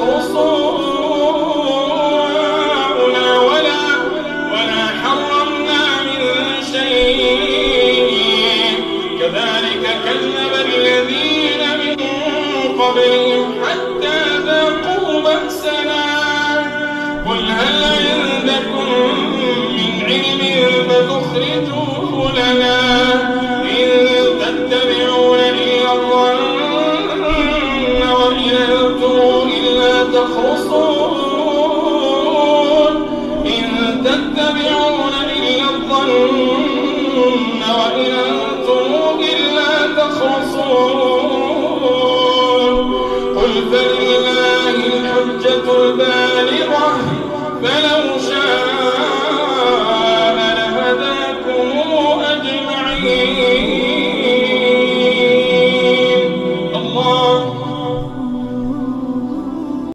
تخرصون ولا حرمنا من شيء كذلك كذب الذين من قبلهم حتى ذاقوا بأسنا قل هل عندكم من علم فتخرجوه لنا إن تتبعون إلا الظن وإن أنتم إلا تخرصون إن تتبعون إلا الظن وإن أنتم إلا تخرصون قل فلله الحجة البالغة فلو